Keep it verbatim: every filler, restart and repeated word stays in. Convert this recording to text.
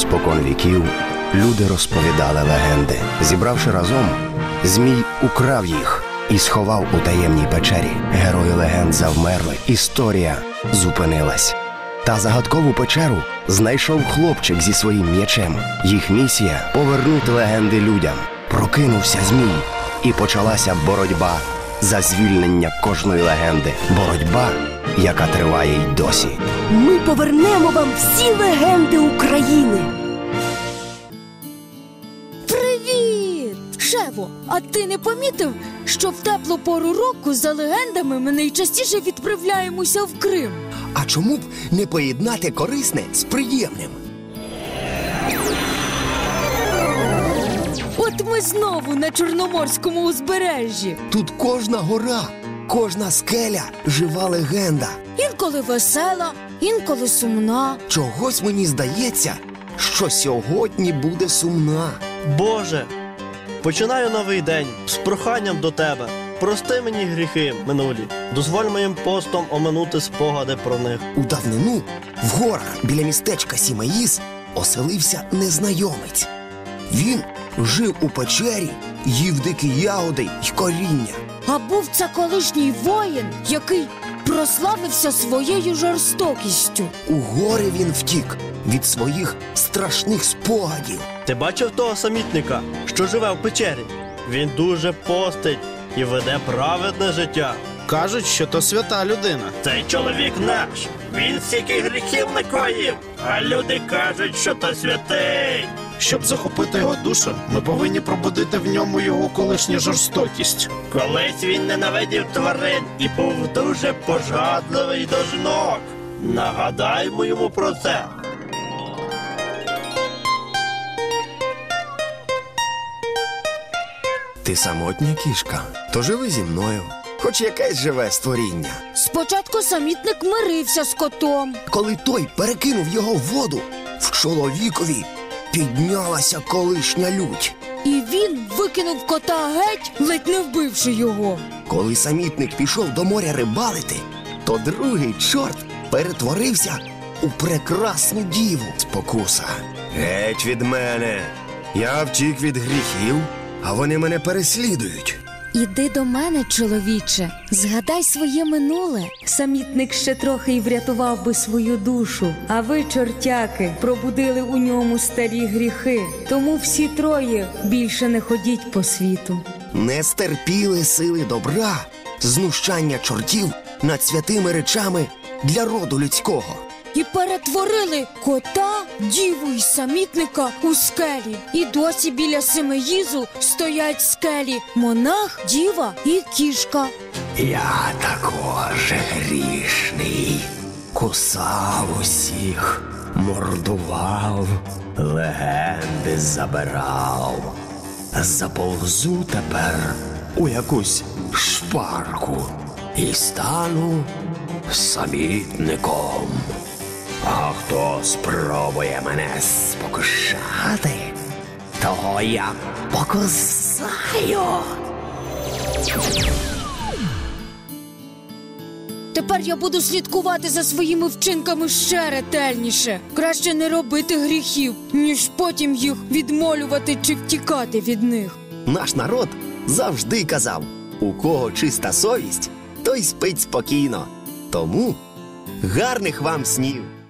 Спокон віків люди розповідали легенди. Зібравши разом, Змій украв їх і сховав у таємній печері. Герої легенд завмерли, історія зупинилась. Та загадкову печеру знайшов хлопчик зі своїм м'ячем. Їх місія – повернути легенди людям. Прокинувся Змій, і почалася боротьба за звільнення кожної легенди. Боротьба, яка триває й досі. Ми повернемо вам всі легенди України. Привіт! Шево, а ти не помітив, що в теплу пору року за легендами ми найчастіше відправляємося в Крим? А чому б не поєднати корисне з приємним? От ми знову на Чорноморському узбережжі. Тут кожна гора, кожна скеля – жива легенда. Інколи весела, інколи сумна. Чогось мені здається, що сьогодні буде сумна. Боже, починаю новий день з проханням до Тебе. Прости мені гріхи минулі. Дозволь моїм постом оминути спогади про них. У давнину в горах біля містечка Сімеїз оселився незнайомець. Він жив у печері, їв дикі ягоди й коріння. А був це колишній воїн, який прославився своєю жорстокістю. У гори він втік від своїх страшних спогадів. Ти бачив того самітника, що живе в печері? Він дуже постить і веде праведне життя. Кажуть, що то свята людина. Цей чоловік наш, він стільки гріхів накоїв, а люди кажуть, що то святий. Щоб захопити його душу, ми повинні пробудити в ньому його колишню жорстокість. Колись він ненавидів тварин і був дуже пожадливий до жінок. Нагадаймо йому про це. Ти самотня кішка, то живи зі мною, хоч якесь живе створіння. Спочатку самітник мирився з котом. Коли той перекинув його в воду, в чоловікові піднялася колишня лють. І він викинув кота геть, ледь не вбивши його. Коли самітник пішов до моря рибалити, то другий чорт перетворився у прекрасну діву. Спокуса. Геть від мене. Я втік від гріхів, а вони мене переслідують. Іди до мене, чоловіче, згадай своє минуле. Самітник ще трохи й врятував би свою душу, а ви, чортяки, пробудили у ньому старі гріхи. Тому всі троє більше не ходіть по світу. Не стерпіли сили добра, знущання чортів над святими речами для роду людського. І перетворили кота, діву й самітника у скелі. І досі біля Симеїзу стоять скелі монах, діва і кішка. Я також грішний, кусав усіх, мордував, легенди забирав. Заповзу тепер у якусь шпарку і стану самітником. А хто спробує мене спокушати, того я покусаю. Тепер я буду слідкувати за своїми вчинками ще ретельніше. Краще не робити гріхів, ніж потім їх відмолювати чи втікати від них. Наш народ завжди казав, у кого чиста совість, той спить спокійно. Тому гарних вам снів!